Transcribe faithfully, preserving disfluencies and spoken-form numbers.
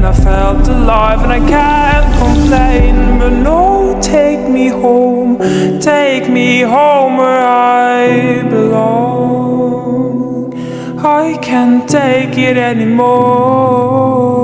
and I felt alive, and I can't complain. But no, take me home, take me home where I belong. I can't take it anymore.